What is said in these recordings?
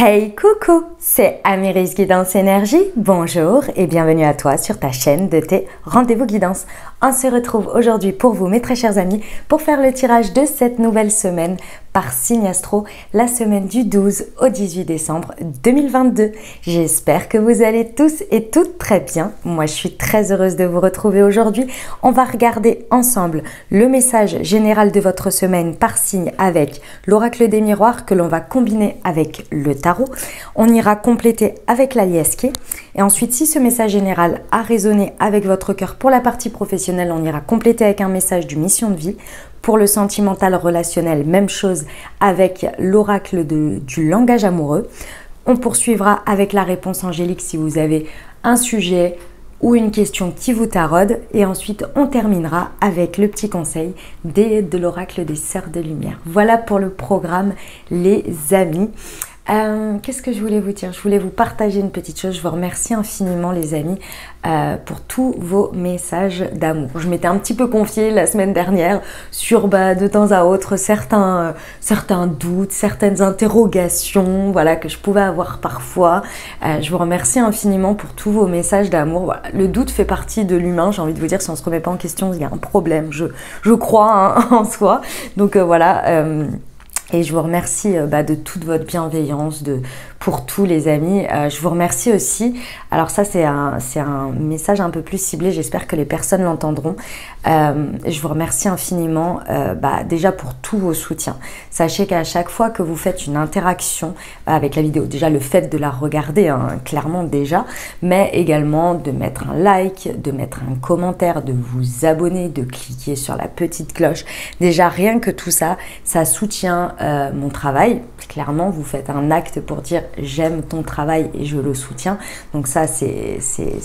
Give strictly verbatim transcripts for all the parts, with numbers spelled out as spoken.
Hey coucou, c'est Amiris Guidance Énergie, bonjour et bienvenue à toi sur ta chaîne de tes rendez-vous guidance. On se retrouve aujourd'hui pour vous mes très chers amis pour faire le tirage de cette nouvelle semaine par signe astro, la semaine du douze au dix-huit décembre deux mille vingt-deux. J'espère que vous allez tous et toutes très bien. Moi je suis très heureuse de vous retrouver aujourd'hui. On va regarder ensemble le message général de votre semaine par signe avec l'oracle des miroirs que l'on va combiner avec le tarot. On ira compléter avec la liesque et ensuite si ce message général a résonné avec votre cœur pour la partie professionnelle, on ira compléter avec un message du mission de vie. Pour le sentimental relationnel, même chose avec l'oracle du langage amoureux. On poursuivra avec la réponse angélique si vous avez un sujet ou une question qui vous taraude. Et ensuite, on terminera avec le petit conseil des, de l'oracle des sœurs de lumière. Voilà pour le programme, les amis. Euh, Qu'est-ce que je voulais vous dire? Je voulais vous partager une petite chose. Je vous remercie infiniment les amis euh, pour tous vos messages d'amour. Je m'étais un petit peu confiée la semaine dernière sur bah, de temps à autre certains, euh, certains doutes, certaines interrogations voilà, que je pouvais avoir parfois. Euh, je vous remercie infiniment pour tous vos messages d'amour. Voilà. Le doute fait partie de l'humain. J'ai envie de vous dire, si on ne se remet pas en question, il y a un problème, je, je crois hein, en soi. Donc euh, voilà. Euh, Et je vous remercie euh, bah, de toute votre bienveillance, de, pour tous les amis. Euh, je vous remercie aussi, alors ça c'est un, c'est un message un peu plus ciblé, j'espère que les personnes l'entendront. Euh, je vous remercie infiniment euh, bah, déjà pour tous vos soutiens. Sachez qu'à chaque fois que vous faites une interaction avec la vidéo, déjà le fait de la regarder, hein, clairement déjà, mais également de mettre un like, de mettre un commentaire, de vous abonner, de cliquer sur la petite cloche. Déjà rien que tout ça, ça soutient Euh, mon travail. Clairement, vous faites un acte pour dire j'aime ton travail et je le soutiens. Donc ça, c'est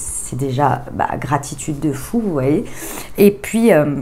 déjà bah, gratitude de fou, vous voyez. Et puis... Euh,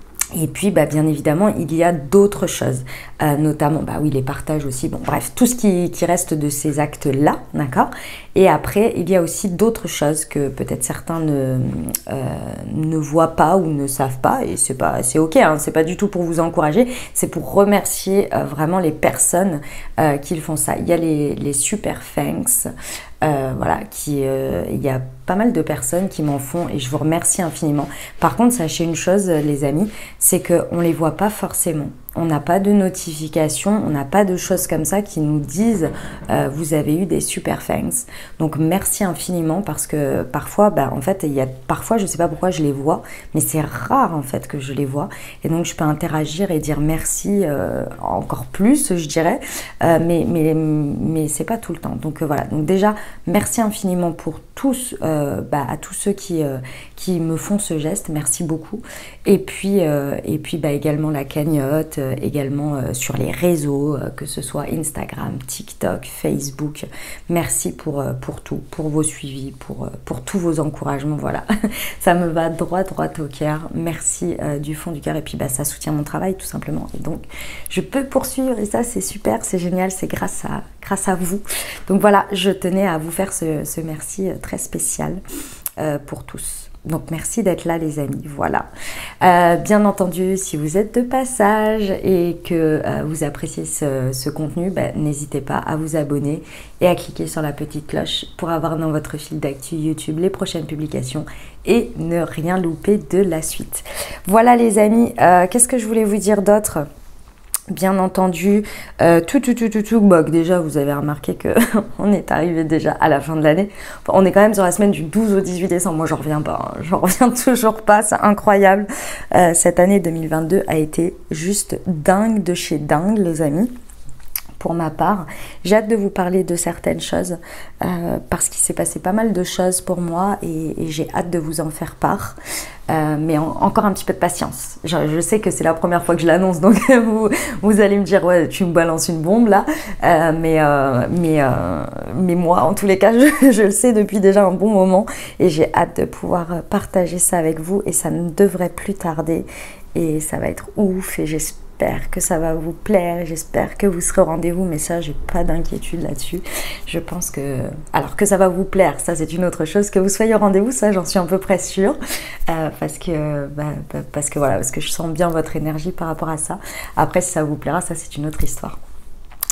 Et puis, bah, bien évidemment, il y a d'autres choses, euh, notamment, bah oui, les partages aussi, bon, bref, tout ce qui, qui reste de ces actes-là, d'accord? Et après, il y a aussi d'autres choses que peut-être certains ne, euh, ne voient pas ou ne savent pas, et c'est pas, c'est ok, hein, c'est pas du tout pour vous encourager, c'est pour remercier euh, vraiment les personnes euh, qui font ça. Il y a les, les super thanks, euh, voilà, qui, euh, il y a pas mal de personnes qui m'en font et je vous remercie infiniment. Par contre, sachez une chose, les amis, c'est qu'on ne les voit pas forcément. On n'a pas de notification, on n'a pas de choses comme ça qui nous disent euh, vous avez eu des super thanks. Donc merci infiniment parce que parfois, bah, en fait, il y a parfois, je ne sais pas pourquoi je les vois, mais c'est rare en fait que je les vois. Et donc je peux interagir et dire merci euh, encore plus, je dirais, euh, mais, mais, mais c'est pas tout le temps. Donc euh, voilà, donc déjà, merci infiniment pour tous, euh, bah, à tous ceux qui, euh, qui me font ce geste, merci beaucoup. Et puis, euh, et puis bah, également la cagnotte, euh, également euh, sur les réseaux, euh, que ce soit Instagram, TikTok, Facebook. Merci pour, euh, pour tout, pour vos suivis, pour, euh, pour tous vos encouragements, voilà. Ça me va droit, droit au cœur. Merci euh, du fond du cœur et puis bah, ça soutient mon travail tout simplement. Et donc, je peux poursuivre et ça, c'est super, c'est génial, c'est grâce à, grâce à vous. Donc voilà, je tenais à vous faire ce, ce merci très spécial euh, pour tous. Donc merci d'être là les amis, voilà. Euh, bien entendu, si vous êtes de passage et que euh, vous appréciez ce, ce contenu, bah, n'hésitez pas à vous abonner et à cliquer sur la petite cloche pour avoir dans votre fil d'actu YouTube les prochaines publications et ne rien louper de la suite. Voilà les amis, euh, qu'est-ce que je voulais vous dire d'autre ? Bien entendu, euh, tout, tout, tout, tout, tout, bah, déjà vous avez remarqué que on est arrivé déjà à la fin de l'année. Enfin, on est quand même sur la semaine du douze au dix-huit décembre. Moi, j'en reviens pas, hein. J'en reviens toujours pas. C'est incroyable. Euh, cette année deux mille vingt-deux a été juste dingue de chez dingue, les amis. Pour ma part, j'ai hâte de vous parler de certaines choses euh, parce qu'il s'est passé pas mal de choses pour moi et, et j'ai hâte de vous en faire part. Euh, mais en, encore un petit peu de patience. Je, je sais que c'est la première fois que je l'annonce, donc vous, vous allez me dire ouais, tu me balances une bombe là. Euh, mais, euh, mais, euh, mais moi, en tous les cas, je, je le sais depuis déjà un bon moment et j'ai hâte de pouvoir partager ça avec vous et ça ne devrait plus tarder et ça va être ouf et j'espère J'espère que ça va vous plaire, j'espère que vous serez au rendez-vous, mais ça, j'ai pas d'inquiétude là-dessus. Je pense que... Alors que ça va vous plaire, ça c'est une autre chose. Que vous soyez au rendez-vous, ça j'en suis à peu près sûre. Euh, parce que, bah, parce que voilà, parce que je sens bien votre énergie par rapport à ça. Après, si ça vous plaira, ça c'est une autre histoire.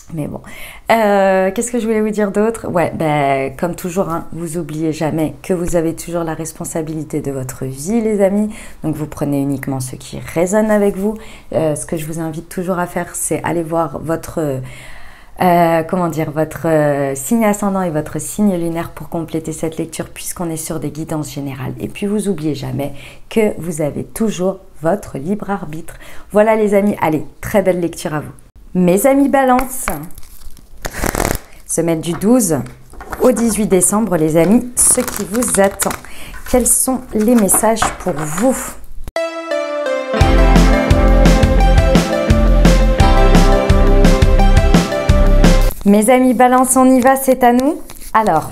Mais bon, euh, qu'est-ce que je voulais vous dire d'autre? Ouais, ben, comme toujours, hein, vous oubliez jamais que vous avez toujours la responsabilité de votre vie, les amis. Donc, vous prenez uniquement ce qui résonne avec vous. Euh, ce que je vous invite toujours à faire, c'est aller voir votre, euh, comment dire, votre euh, signe ascendant et votre signe lunaire pour compléter cette lecture, puisqu'on est sur des guidances générales. Et puis, vous oubliez jamais que vous avez toujours votre libre arbitre. Voilà, les amis. Allez, très belle lecture à vous. Mes amis Balance, semaine du douze au dix-huit décembre, les amis, ce qui vous attend. Quels sont les messages pour vous? Mes amis Balance, on y va, c'est à nous. Alors,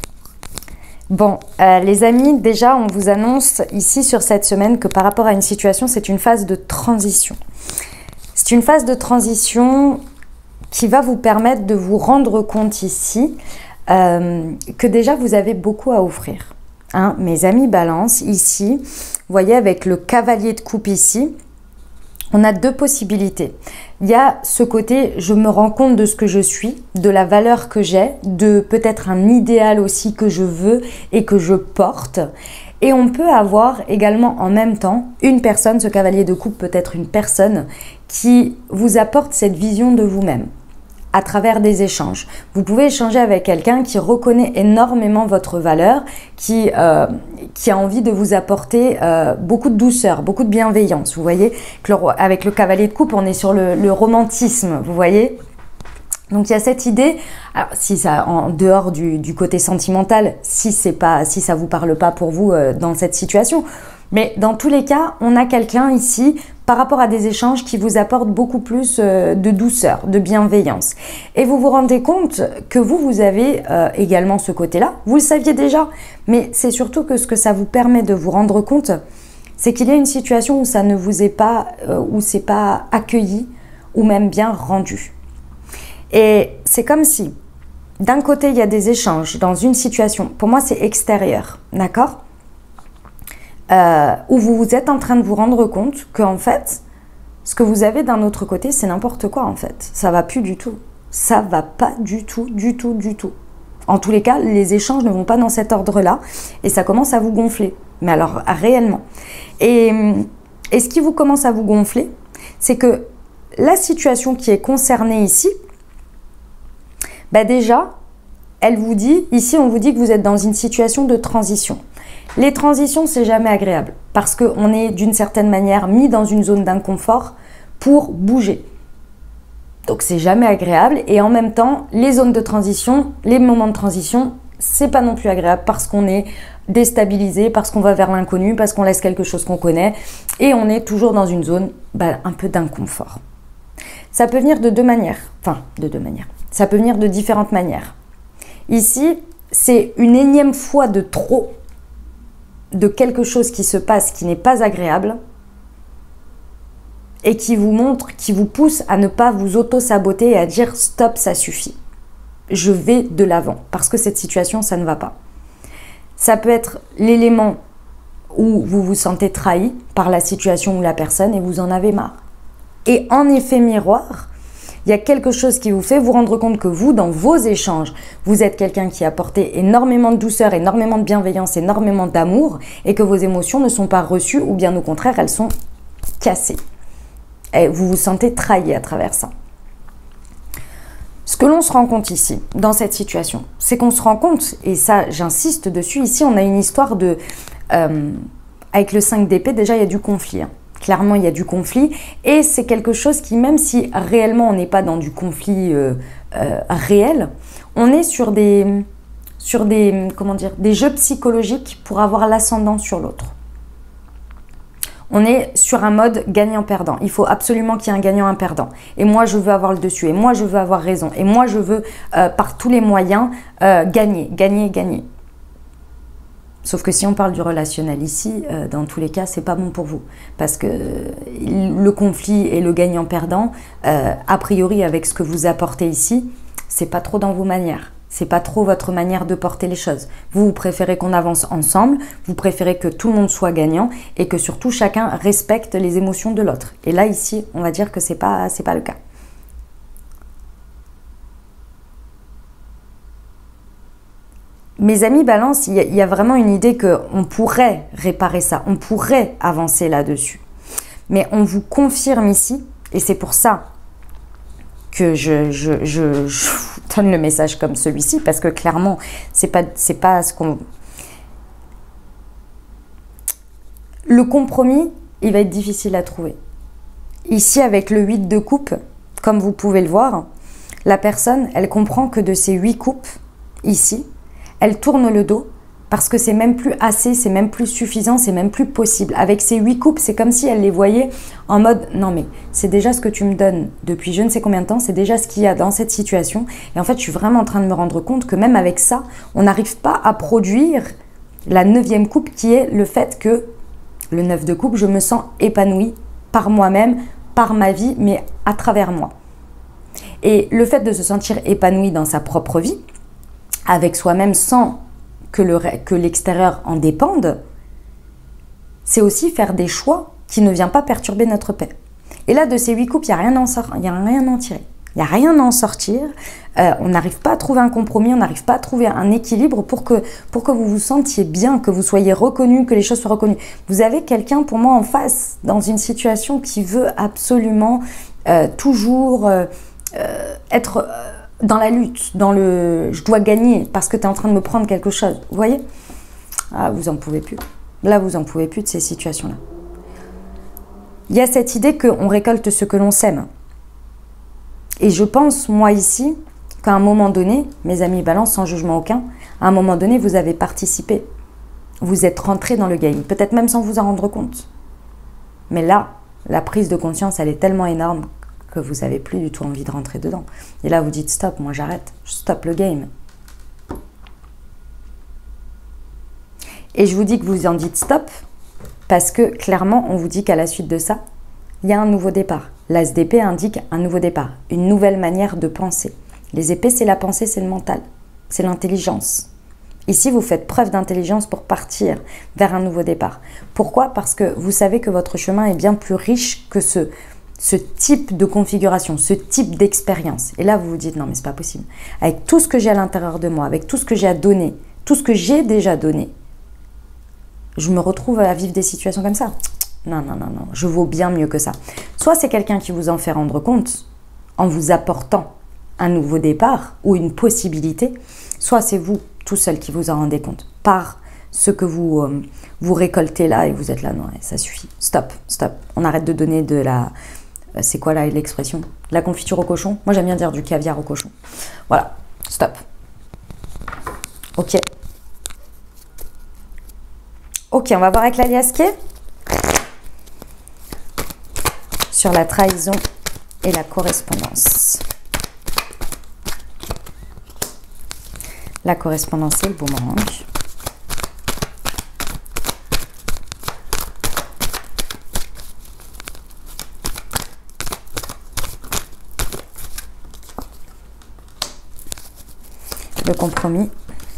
bon, euh, les amis, déjà, on vous annonce ici sur cette semaine que par rapport à une situation, c'est une phase de transition. C'est une phase de transition qui va vous permettre de vous rendre compte ici euh, que déjà vous avez beaucoup à offrir. Hein, mes amis Balance, ici, vous voyez avec le cavalier de coupe ici, on a deux possibilités. Il y a ce côté, je me rends compte de ce que je suis, de la valeur que j'ai, de peut-être un idéal aussi que je veux et que je porte. Et on peut avoir également en même temps une personne, ce cavalier de coupe peut être une personne qui vous apporte cette vision de vous-même à travers des échanges. Vous pouvez échanger avec quelqu'un qui reconnaît énormément votre valeur, qui, euh, qui a envie de vous apporter euh, beaucoup de douceur, beaucoup de bienveillance. Vous voyez, avec le cavalier de coupe, on est sur le, le romantisme, vous voyez. Donc il y a cette idée, alors si ça en dehors du, du côté sentimental, si c'est pas, si ça vous parle pas pour vous euh, dans cette situation, mais dans tous les cas, on a quelqu'un ici par rapport à des échanges qui vous apportent beaucoup plus euh, de douceur, de bienveillance. Et vous vous rendez compte que vous, vous avez euh, également ce côté-là. Vous le saviez déjà, mais c'est surtout que ce que ça vous permet de vous rendre compte, c'est qu'il y a une situation où ça ne vous est pas, euh, où c'est pas accueilli ou même bien rendu. Et c'est comme si, d'un côté, il y a des échanges dans une situation, pour moi c'est extérieur, d'accord, euh, où vous vous êtes en train de vous rendre compte qu'en fait, ce que vous avez d'un autre côté, c'est n'importe quoi en fait. Ça va plus du tout. Ça va pas du tout, du tout, du tout. En tous les cas, les échanges ne vont pas dans cet ordre-là et ça commence à vous gonfler. Mais alors, réellement. Et, et ce qui vous commence à vous gonfler, c'est que la situation qui est concernée ici, bah déjà, elle vous dit, ici on vous dit que vous êtes dans une situation de transition. Les transitions, c'est jamais agréable parce qu'on est d'une certaine manière mis dans une zone d'inconfort pour bouger. Donc c'est jamais agréable et en même temps, les zones de transition, les moments de transition, c'est pas non plus agréable parce qu'on est déstabilisé, parce qu'on va vers l'inconnu, parce qu'on laisse quelque chose qu'on connaît et on est toujours dans une zone bah, un peu d'inconfort. Ça peut venir de deux manières, enfin de deux manières. Ça peut venir de différentes manières. Ici, c'est une énième fois de trop de quelque chose qui se passe qui n'est pas agréable et qui vous montre, qui vous pousse à ne pas vous auto-saboter et à dire stop, ça suffit. Je vais de l'avant parce que cette situation, ça ne va pas. Ça peut être l'élément où vous vous sentez trahi par la situation ou la personne et vous en avez marre. Et en effet miroir, il y a quelque chose qui vous fait vous rendre compte que vous, dans vos échanges, vous êtes quelqu'un qui a apporté énormément de douceur, énormément de bienveillance, énormément d'amour et que vos émotions ne sont pas reçues ou bien au contraire, elles sont cassées. Et vous vous sentez trahi à travers ça. Ce que l'on se rend compte ici, dans cette situation, c'est qu'on se rend compte, et ça j'insiste dessus, ici on a une histoire de... Euh, avec le cinq d'épée, déjà il y a du conflit. Hein. Clairement, il y a du conflit et c'est quelque chose qui, même si réellement on n'est pas dans du conflit euh, euh, réel, on est sur des, sur des, comment dire, des jeux psychologiques pour avoir l'ascendant sur l'autre. On est sur un mode gagnant-perdant. Il faut absolument qu'il y ait un gagnant, un perdant. Et moi, je veux avoir le dessus. Et moi, je veux avoir raison. Et moi, je veux, euh, par tous les moyens, euh, gagner, gagner, gagner. Sauf que si on parle du relationnel ici, euh, dans tous les cas, c'est pas bon pour vous. Parce que le conflit et le gagnant-perdant, euh, a priori, avec ce que vous apportez ici, c'est pas trop dans vos manières. C'est pas trop votre manière de porter les choses. Vous, vous préférez qu'on avance ensemble, vous préférez que tout le monde soit gagnant et que surtout chacun respecte les émotions de l'autre. Et là, ici, on va dire que c'est pas, c'est pas le cas. mes amis balance, il y, y a vraiment une idée qu'on pourrait réparer ça, on pourrait avancer là-dessus. Mais on vous confirme ici, et c'est pour ça que je, je, je, je vous donne le message comme celui-ci, parce que clairement, c'est pas, c'est pas ce qu'on... Le compromis, il va être difficile à trouver. Ici, avec le huit de coupe, comme vous pouvez le voir, la personne, elle comprend que de ces huit coupes, ici, elle tourne le dos parce que c'est même plus assez, c'est même plus suffisant, c'est même plus possible. Avec ces huit coupes, c'est comme si elle les voyait en mode « Non mais c'est déjà ce que tu me donnes depuis je ne sais combien de temps, c'est déjà ce qu'il y a dans cette situation. » Et en fait, je suis vraiment en train de me rendre compte que même avec ça, on n'arrive pas à produire la neuvième coupe qui est le fait que le neuf de coupe, je me sens épanouie par moi-même, par ma vie, mais à travers moi. Et le fait de se sentir épanoui dans sa propre vie, avec soi-même sans que le, que l'extérieur en dépende, c'est aussi faire des choix qui ne viennent pas perturber notre paix. Et là, de ces huit coupes, il n'y a rien à en sortir, il n'y a rien à en tirer. Il n'y a rien à en sortir. Euh, on n'arrive pas à trouver un compromis, on n'arrive pas à trouver un équilibre pour que, pour que vous vous sentiez bien, que vous soyez reconnu, que les choses soient reconnues. Vous avez quelqu'un pour moi en face, dans une situation qui veut absolument euh, toujours euh, euh, être euh, dans la lutte, dans le « je dois gagner parce que tu es en train de me prendre quelque chose ». Vous voyez? Ah, vous n'en pouvez plus. Là, vous n'en pouvez plus de ces situations-là. Il y a cette idée qu'on récolte ce que l'on sème. Et je pense, moi ici, qu'à un moment donné, mes amis balance, sans jugement aucun, à un moment donné, vous avez participé. Vous êtes rentré dans le game, peut-être même sans vous en rendre compte. Mais là, la prise de conscience, elle est tellement énorme que vous n'avez plus du tout envie de rentrer dedans. Et là, vous dites stop, moi j'arrête, je stoppe le game. Et je vous dis que vous en dites stop, parce que clairement, on vous dit qu'à la suite de ça, il y a un nouveau départ. L'as d'épée indique un nouveau départ, une nouvelle manière de penser. Les épées, c'est la pensée, c'est le mental, c'est l'intelligence. Ici, vous faites preuve d'intelligence pour partir vers un nouveau départ. Pourquoi? Parce que vous savez que votre chemin est bien plus riche que ce, ce type de configuration, ce type d'expérience. Et là, vous vous dites, non, mais c'est pas possible. Avec tout ce que j'ai à l'intérieur de moi, avec tout ce que j'ai à donner, tout ce que j'ai déjà donné, je me retrouve à vivre des situations comme ça. Non, non, non, non, je vaux bien mieux que ça. Soit c'est quelqu'un qui vous en fait rendre compte en vous apportant un nouveau départ ou une possibilité, soit c'est vous tout seul qui vous en rendez compte par ce que vous, euh, vous récoltez là et vous êtes là, non, ça suffit, stop, stop. On arrête de donner de la, c'est quoi là l'expression? De la confiture au cochon? Moi j'aime bien dire du caviar au cochon. Voilà, stop. Ok. Ok, on va voir avec l'alias qui est sur la trahison et la correspondance. La correspondance et le boomerang. Le compromis.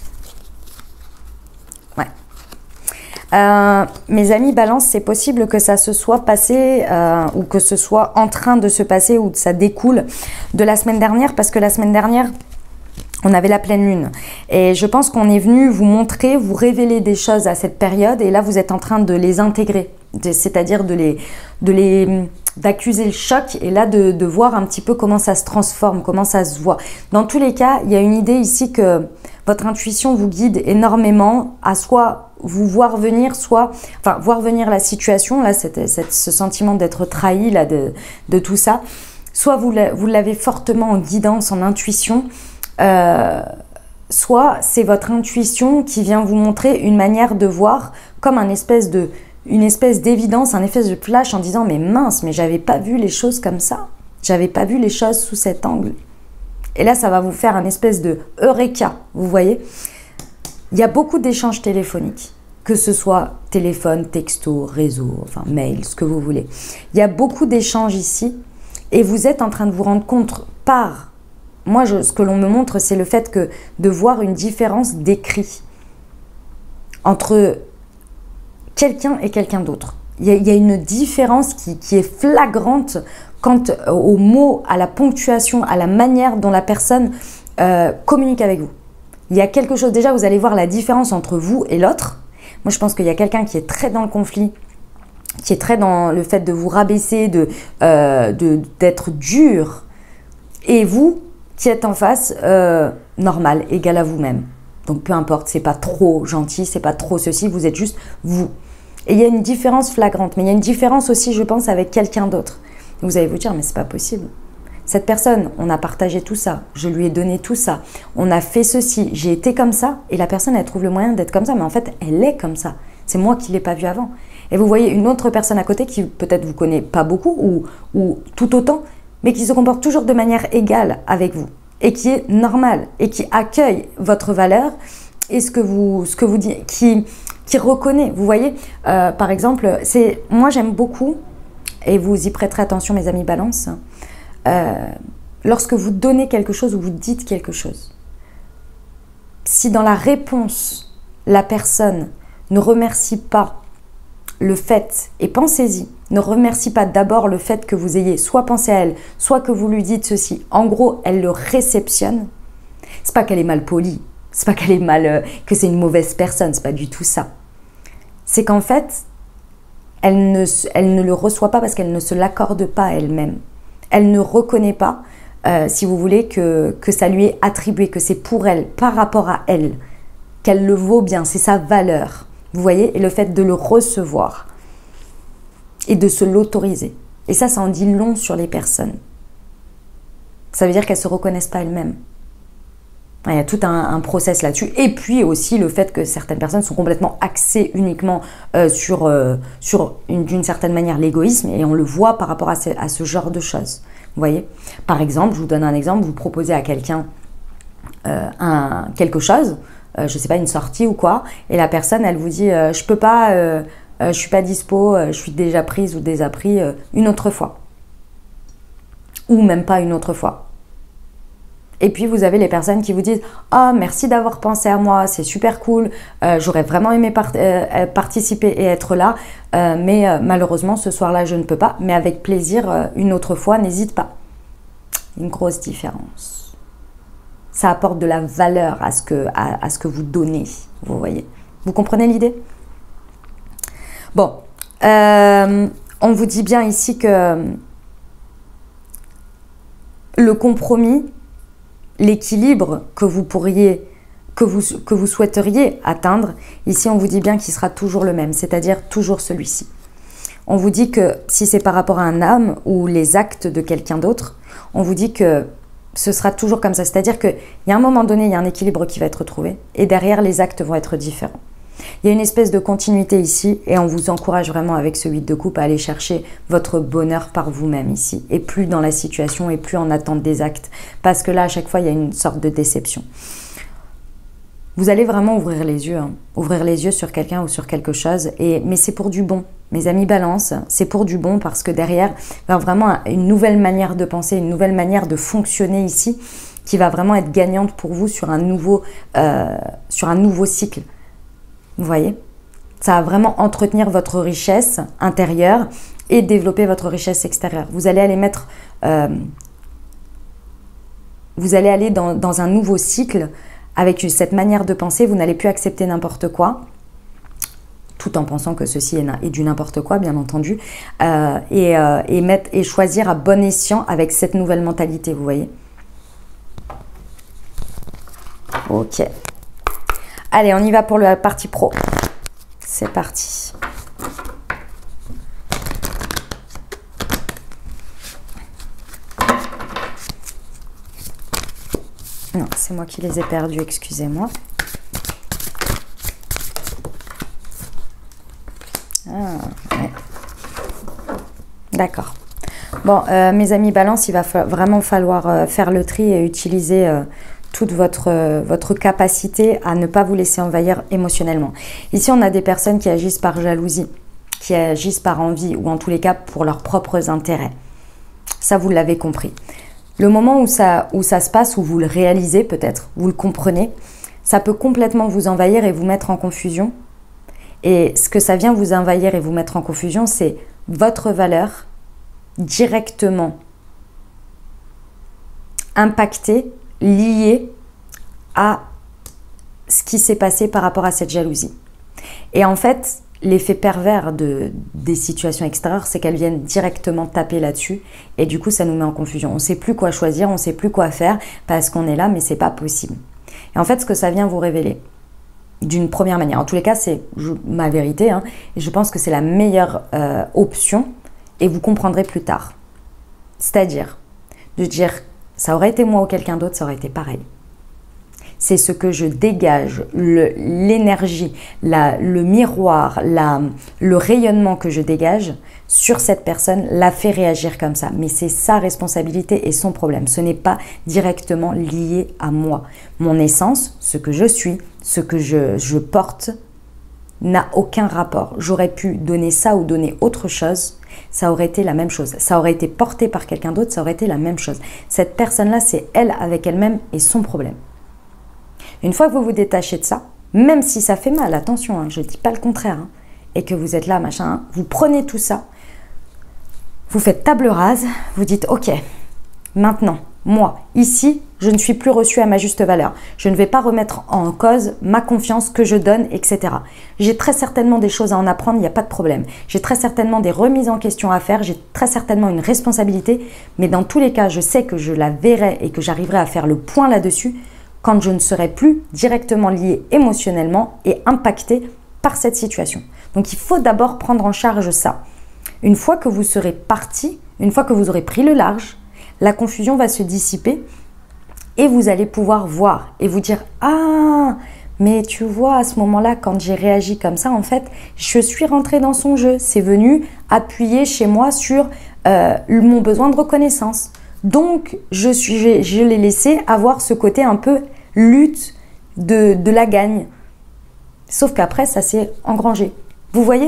Ouais. Euh, mes amis balance, c'est possible que ça se soit passé euh, ou que ce soit en train de se passer ou que ça découle de la semaine dernière, parce que la semaine dernière, on avait la pleine lune. Et je pense qu'on est venu vous montrer, vous révéler des choses à cette période et là, vous êtes en train de les intégrer, c'est-à-dire de les, de les, d'accuser le choc et là, de, de voir un petit peu comment ça se transforme, comment ça se voit. Dans tous les cas, il y a une idée ici que votre intuition vous guide énormément à soit vous voir venir, soit, enfin, voir venir la situation, là, cette, cette, ce sentiment d'être trahi, là, de, de tout ça. Soit vous l'avez fortement en guidance, en intuition, euh, soit c'est votre intuition qui vient vous montrer une manière de voir comme un espèce de, une espèce d'évidence, un espèce de flash en disant « mais mince, mais j'avais pas vu les choses comme ça, j'avais pas vu les choses sous cet angle ». Et là, ça va vous faire un espèce de eureka, vous voyez. Il y a beaucoup d'échanges téléphoniques, que ce soit téléphone, texto, réseau, enfin mail, ce que vous voulez. Il y a beaucoup d'échanges ici et vous êtes en train de vous rendre compte par... Moi, je, ce que l'on me montre, c'est le fait que de voir une différence d'écrit entre quelqu'un et quelqu'un d'autre. Il, il y a une différence qui, qui est flagrante quant aux mots, à la ponctuation, à la manière dont la personne euh, communique avec vous. Il y a quelque chose, déjà vous allez voir la différence entre vous et l'autre. Moi je pense qu'il y a quelqu'un qui est très dans le conflit, qui est très dans le fait de vous rabaisser, de, euh, de, d'être dur. Et vous qui êtes en face, euh, normal, égal à vous-même. Donc peu importe, c'est pas trop gentil, c'est pas trop ceci, vous êtes juste vous. Et il y a une différence flagrante, mais il y a une différence aussi, je pense, avec quelqu'un d'autre. Vous allez vous dire, mais c'est pas possible. Cette personne, on a partagé tout ça, je lui ai donné tout ça, on a fait ceci, j'ai été comme ça, et la personne, elle trouve le moyen d'être comme ça, mais en fait, elle est comme ça. C'est moi qui ne l'ai pas vu avant. Et vous voyez une autre personne à côté qui peut-être vous connaît pas beaucoup, ou, ou tout autant, mais qui se comporte toujours de manière égale avec vous, et qui est normale, et qui accueille votre valeur, et ce que vous, ce que vous dites, qui, qui reconnaît, vous voyez. Euh, par exemple, c'est, moi j'aime beaucoup, et vous y prêterez attention mes amis Balance, Euh, lorsque vous donnez quelque chose ou vous dites quelque chose, si dans la réponse, la personne ne remercie pas le fait, et pensez-y, ne remercie pas d'abord le fait que vous ayez soit pensé à elle, soit que vous lui dites ceci, en gros, elle le réceptionne, c'est pas qu'elle est mal polie, c'est pas qu'elle est mal, euh, que c'est une mauvaise personne, c'est pas du tout ça. C'est qu'en fait, elle ne, elle ne le reçoit pas parce qu'elle ne se l'accorde pas à elle-même. Elle ne reconnaît pas, euh, si vous voulez, que, que ça lui est attribué, que c'est pour elle, par rapport à elle, qu'elle le vaut bien, c'est sa valeur. Vous voyez, et le fait de le recevoir et de se l'autoriser. Et ça, ça en dit long sur les personnes. Ça veut dire qu'elles ne se reconnaissent pas elles-mêmes. Il y a tout un, un process là-dessus. Et puis aussi le fait que certaines personnes sont complètement axées uniquement euh, sur, euh, sur d'une certaine manière l'égoïsme. Et on le voit par rapport à ce, à ce genre de choses. Vous voyez ? Par exemple, je vous donne un exemple. Vous proposez à quelqu'un euh, un, quelque chose, euh, je ne sais pas, une sortie ou quoi. Et la personne, elle vous dit euh, « je peux pas, euh, euh, je ne suis pas dispo, euh, je suis déjà prise ou déjà pris euh, une autre fois. » Ou même pas une autre fois. Et puis vous avez les personnes qui vous disent « Ah, oh, merci d'avoir pensé à moi, c'est super cool, euh, j'aurais vraiment aimé part euh, participer et être là, euh, mais euh, malheureusement ce soir-là je ne peux pas, mais avec plaisir euh, une autre fois, n'hésite pas. » Une grosse différence. Ça apporte de la valeur à ce que, à, à ce que vous donnez, vous voyez. Vous comprenez l'idée? Bon, euh, on vous dit bien ici que le compromis, l'équilibre que vous pourriez, que vous, que vous souhaiteriez atteindre, ici on vous dit bien qu'il sera toujours le même, c'est-à-dire toujours celui-ci. On vous dit que si c'est par rapport à un âme ou les actes de quelqu'un d'autre, on vous dit que ce sera toujours comme ça, c'est-à-dire qu'il y a un moment donné, il y a un équilibre qui va être trouvé et derrière les actes vont être différents. Il y a une espèce de continuité ici et on vous encourage vraiment avec ce huit de coupe à aller chercher votre bonheur par vous-même ici et plus dans la situation et plus en attente des actes parce que là à chaque fois il y a une sorte de déception. Vous allez vraiment ouvrir les yeux, hein. Ouvrir les yeux sur quelqu'un ou sur quelque chose et, mais c'est pour du bon. Mes amis Balance, c'est pour du bon parce que derrière il y a vraiment une nouvelle manière de penser, une nouvelle manière de fonctionner ici qui va vraiment être gagnante pour vous sur un nouveau, euh, sur un nouveau cycle. Vous voyez, ça va vraiment entretenir votre richesse intérieure et développer votre richesse extérieure. Vous allez aller mettre, euh, vous allez aller dans, dans un nouveau cycle avec cette manière de penser. Vous n'allez plus accepter n'importe quoi, tout en pensant que ceci est, est du n'importe quoi, bien entendu, euh, et, euh, et, mettre, et choisir à bon escient avec cette nouvelle mentalité, vous voyez. Ok. Allez, on y va pour la partie pro. C'est parti. Non, c'est moi qui les ai perdus, excusez-moi. Ah, ouais. D'accord. Bon, euh, mes amis Balance, il va fa- vraiment falloir euh, faire le tri et utiliser... Euh, toute votre, euh, votre capacité à ne pas vous laisser envahir émotionnellement. Ici, on a des personnes qui agissent par jalousie, qui agissent par envie, ou en tous les cas pour leurs propres intérêts. Ça, vous l'avez compris. Le moment où ça, où ça se passe, où vous le réalisez peut-être, vous le comprenez, ça peut complètement vous envahir et vous mettre en confusion. Et ce que ça vient vous envahir et vous mettre en confusion, c'est votre valeur directement impactée, lié à ce qui s'est passé par rapport à cette jalousie. Et en fait, l'effet pervers de, des situations extérieures, c'est qu'elles viennent directement taper là-dessus et du coup, ça nous met en confusion. On ne sait plus quoi choisir, on ne sait plus quoi faire parce qu'on est là, mais c'est pas possible. Et en fait, ce que ça vient vous révéler, d'une première manière, en tous les cas, c'est ma vérité, hein, et je pense que c'est la meilleure euh, option et vous comprendrez plus tard. C'est-à-dire de dire, ça aurait été moi ou quelqu'un d'autre, ça aurait été pareil. C'est ce que je dégage, l'énergie, le, le miroir, la, le rayonnement que je dégage sur cette personne la fait réagir comme ça. Mais c'est sa responsabilité et son problème. Ce n'est pas directement lié à moi. Mon essence, ce que je suis, ce que je, je porte, n'a aucun rapport. J'aurais pu donner ça ou donner autre chose, ça aurait été la même chose. Ça aurait été porté par quelqu'un d'autre, ça aurait été la même chose. Cette personne-là, c'est elle avec elle-même et son problème. Une fois que vous vous détachez de ça, même si ça fait mal, attention, hein, je ne dis pas le contraire, hein, et que vous êtes là, machin, hein, vous prenez tout ça, vous faites table rase, vous dites « Ok, maintenant, moi, ici, je ne suis plus reçue à ma juste valeur. Je ne vais pas remettre en cause ma confiance que je donne, et cetera. J'ai très certainement des choses à en apprendre, il n'y a pas de problème. J'ai très certainement des remises en question à faire, j'ai très certainement une responsabilité, mais dans tous les cas, je sais que je la verrai et que j'arriverai à faire le point là-dessus quand je ne serai plus directement liée émotionnellement et impactée par cette situation. Donc, il faut d'abord prendre en charge ça. Une fois que vous serez parti, une fois que vous aurez pris le large, la confusion va se dissiper et vous allez pouvoir voir et vous dire « Ah, mais tu vois, à ce moment-là, quand j'ai réagi comme ça, en fait, je suis rentrée dans son jeu. C'est venu appuyer chez moi sur euh, mon besoin de reconnaissance. Donc, je, suis, je, je l'ai laissé avoir ce côté un peu lutte de, de la gagne. Sauf qu'après, ça s'est engrangé. Vous voyez ?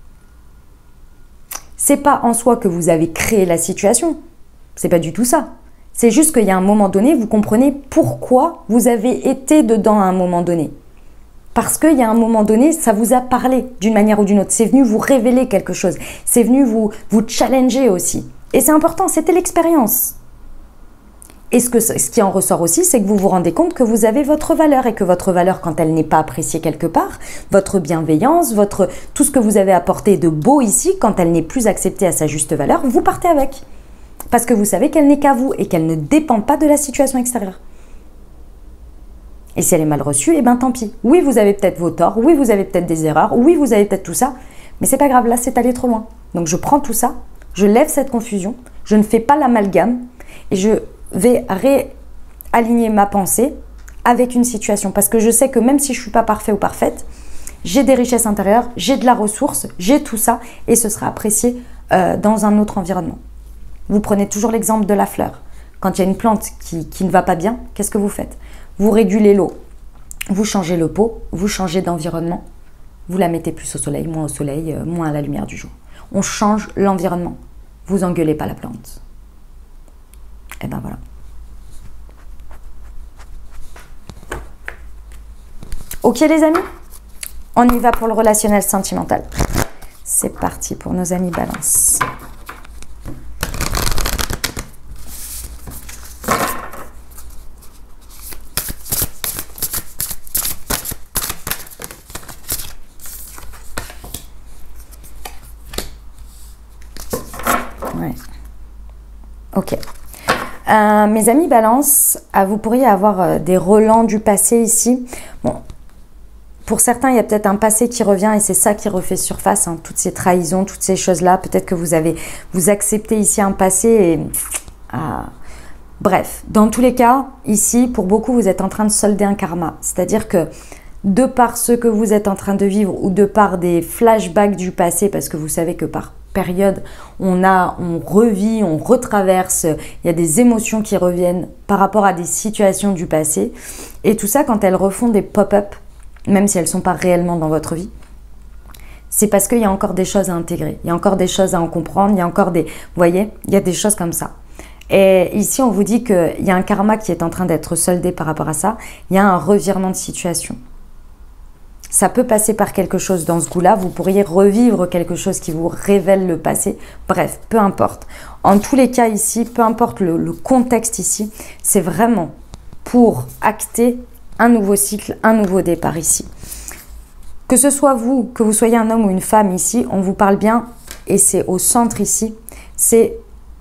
C'est pas en soi que vous avez créé la situation. C'est pas du tout ça. C'est juste qu'il y a un moment donné, vous comprenez pourquoi vous avez été dedans à un moment donné. Parce qu'il y a un moment donné, ça vous a parlé d'une manière ou d'une autre. C'est venu vous révéler quelque chose. C'est venu vous, vous challenger aussi. Et c'est important, c'était l'expérience. Et ce, que, ce qui en ressort aussi, c'est que vous vous rendez compte que vous avez votre valeur et que votre valeur, quand elle n'est pas appréciée quelque part, votre bienveillance, votre, tout ce que vous avez apporté de beau ici, quand elle n'est plus acceptée à sa juste valeur, vous partez avec. Parce que vous savez qu'elle n'est qu'à vous et qu'elle ne dépend pas de la situation extérieure. Et si elle est mal reçue, eh bien tant pis. Oui, vous avez peut-être vos torts, oui, vous avez peut-être des erreurs, oui, vous avez peut-être tout ça, mais c'est pas grave, là, c'est allé trop loin. Donc je prends tout ça, je lève cette confusion, je ne fais pas l'amalgame et je vais réaligner ma pensée avec une situation. Parce que je sais que même si je ne suis pas parfait ou parfaite, j'ai des richesses intérieures, j'ai de la ressource, j'ai tout ça et ce sera apprécié euh, dans un autre environnement. Vous prenez toujours l'exemple de la fleur. Quand il y a une plante qui, qui ne va pas bien, qu'est-ce que vous faites? Vous régulez l'eau, vous changez le pot, vous changez d'environnement, vous la mettez plus au soleil, moins au soleil, euh, moins à la lumière du jour. On change l'environnement. Vous engueulez pas la plante. Et ben voilà. Ok les amis, on y va pour le relationnel sentimental. C'est parti pour nos amis Balance. Ouais. Ok. Euh, mes amis Balance, euh, vous pourriez avoir euh, des relents du passé ici. Bon, pour certains, il y a peut-être un passé qui revient et c'est ça qui refait surface, hein, toutes ces trahisons, toutes ces choses-là. Peut-être que vous avez, vous acceptez ici un passé et... Ah, bref, dans tous les cas, ici, pour beaucoup, vous êtes en train de solder un karma. C'est-à-dire que de par ce que vous êtes en train de vivre ou de par des flashbacks du passé, parce que vous savez que par période, on a, on revit, on retraverse, il y a des émotions qui reviennent par rapport à des situations du passé. Et tout ça, quand elles refont des pop-up, même si elles ne sont pas réellement dans votre vie, c'est parce qu'il y a encore des choses à intégrer, il y a encore des choses à en comprendre, il y a encore des... Vous voyez, il y a des choses comme ça. Et ici, on vous dit qu'il y a un karma qui est en train d'être soldé par rapport à ça, il y a un revirement de situation. Ça peut passer par quelque chose dans ce goût-là, vous pourriez revivre quelque chose qui vous révèle le passé. Bref, peu importe. En tous les cas ici, peu importe le, le contexte ici, c'est vraiment pour acter un nouveau cycle, un nouveau départ ici. Que ce soit vous, que vous soyez un homme ou une femme ici, on vous parle bien, et c'est au centre ici, c'est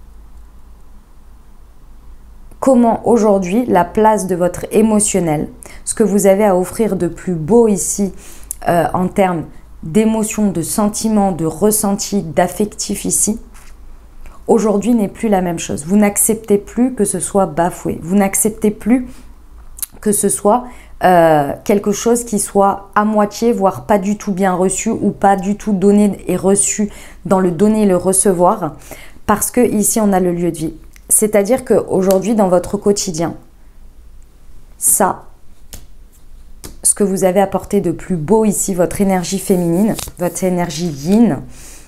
comment aujourd'hui la place de votre émotionnel, ce que vous avez à offrir de plus beau ici euh, en termes d'émotions, de sentiments, de ressentis, d'affectifs ici, aujourd'hui n'est plus la même chose. Vous n'acceptez plus que ce soit bafoué. Vous n'acceptez plus que ce soit euh, quelque chose qui soit à moitié, voire pas du tout bien reçu ou pas du tout donné et reçu dans le donner et le recevoir. Parce que ici, on a le lieu de vie. C'est-à-dire qu'aujourd'hui, dans votre quotidien, ça, ce que vous avez apporté de plus beau ici, votre énergie féminine, votre énergie yin,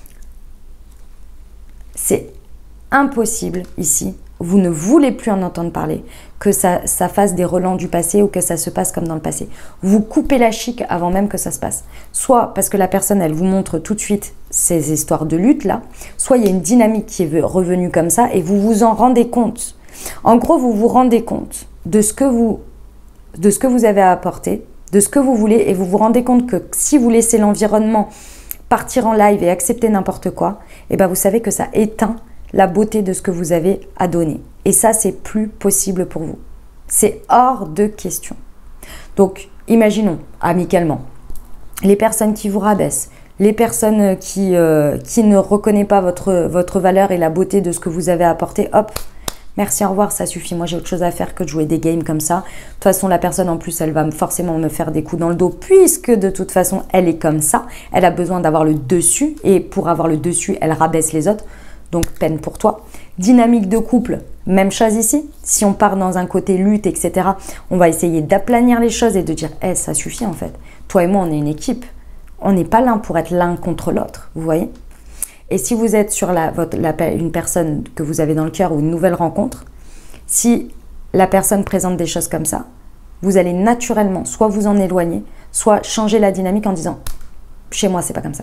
c'est impossible ici. Vous ne voulez plus en entendre parler, que ça, ça fasse des relents du passé ou que ça se passe comme dans le passé. Vous coupez la chic avant même que ça se passe. Soit parce que la personne, elle vous montre tout de suite ces histoires de lutte là, soit il y a une dynamique qui est revenue comme ça et vous vous en rendez compte. En gros, vous vous rendez compte de ce que vous, de ce que vous avez à apporter, de ce que vous voulez et vous vous rendez compte que si vous laissez l'environnement partir en live et accepter n'importe quoi, et ben vous savez que ça éteint la beauté de ce que vous avez à donner. Et ça, c'est plus possible pour vous. C'est hors de question. Donc, imaginons, amicalement, les personnes qui vous rabaissent, les personnes qui, euh, qui ne reconnaissent pas votre, votre valeur et la beauté de ce que vous avez apporté, hop, merci, au revoir, ça suffit. Moi, j'ai autre chose à faire que de jouer des games comme ça. De toute façon, la personne, en plus, elle va forcément me faire des coups dans le dos puisque, de toute façon, elle est comme ça. Elle a besoin d'avoir le dessus et pour avoir le dessus, elle rabaisse les autres. Donc, peine pour toi. Dynamique de couple, même chose ici. Si on part dans un côté lutte, et cetera, on va essayer d'aplanir les choses et de dire hey, « ça suffit en fait. Toi et moi, on est une équipe. On n'est pas l'un pour être l'un contre l'autre. » Vous voyez? Et si vous êtes sur la, votre, la, une personne que vous avez dans le cœur ou une nouvelle rencontre, si la personne présente des choses comme ça, vous allez naturellement soit vous en éloigner, soit changer la dynamique en disant « chez moi, c'est pas comme ça. »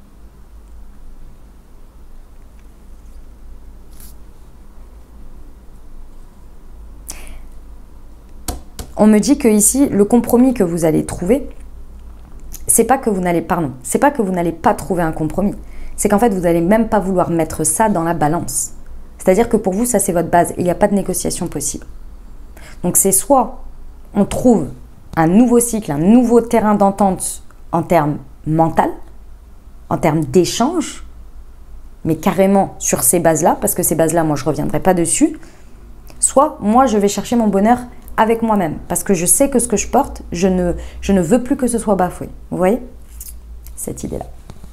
On me dit que ici, le compromis que vous allez trouver, c'est pas que vous n'allez, pardon, c'est pas que vous n'allez pas trouver un compromis. C'est qu'en fait, vous n'allez même pas vouloir mettre ça dans la balance. C'est-à-dire que pour vous, ça c'est votre base et il n'y a pas de négociation possible. Donc c'est soit on trouve un nouveau cycle, un nouveau terrain d'entente en termes mental, en termes d'échange, mais carrément sur ces bases-là, parce que ces bases-là, moi je ne reviendrai pas dessus, soit moi je vais chercher mon bonheur avec moi-même, parce que je sais que ce que je porte, je ne, je ne veux plus que ce soit bafoué. Vous voyez cette idée-là.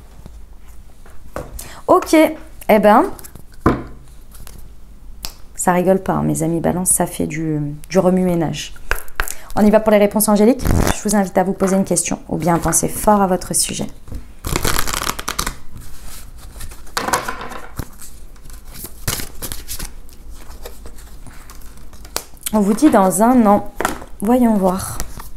Ok, eh ben, ça rigole pas, hein, mes amis balance, ça fait du, du remue-ménage. On y va pour les réponses angéliques. Je vous invite à vous poser une question ou bien à penser fort à votre sujet. On vous dit dans un an. Voyons voir.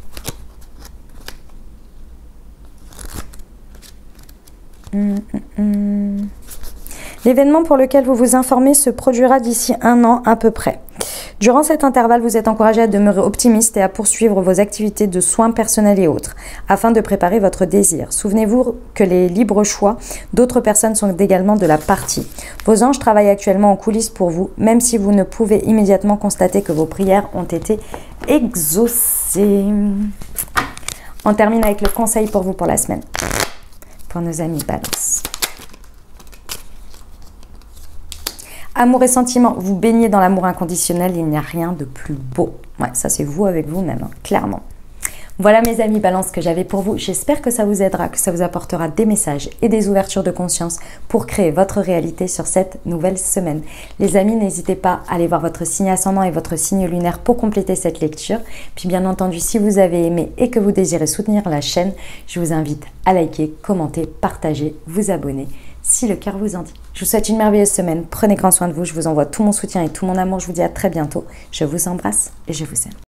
Hum, hum, hum. L'événement pour lequel vous vous informez se produira d'ici un an à peu près. Durant cet intervalle, vous êtes encouragé à demeurer optimiste et à poursuivre vos activités de soins personnels et autres, afin de préparer votre désir. Souvenez-vous que les libres choix d'autres personnes sont également de la partie. Vos anges travaillent actuellement en coulisses pour vous, même si vous ne pouvez immédiatement constater que vos prières ont été exaucées. On termine avec le conseil pour vous pour la semaine, pour nos amis Balance. Amour et sentiment, vous baignez dans l'amour inconditionnel, il n'y a rien de plus beau. Ouais, ça c'est vous avec vous-même, hein, clairement. Voilà mes amis Balance que j'avais pour vous. J'espère que ça vous aidera, que ça vous apportera des messages et des ouvertures de conscience pour créer votre réalité sur cette nouvelle semaine. Les amis, n'hésitez pas à aller voir votre signe ascendant et votre signe lunaire pour compléter cette lecture. Puis bien entendu, si vous avez aimé et que vous désirez soutenir la chaîne, je vous invite à liker, commenter, partager, vous abonner si le cœur vous en dit. Je vous souhaite une merveilleuse semaine. Prenez grand soin de vous. Je vous envoie tout mon soutien et tout mon amour. Je vous dis à très bientôt. Je vous embrasse et je vous aime.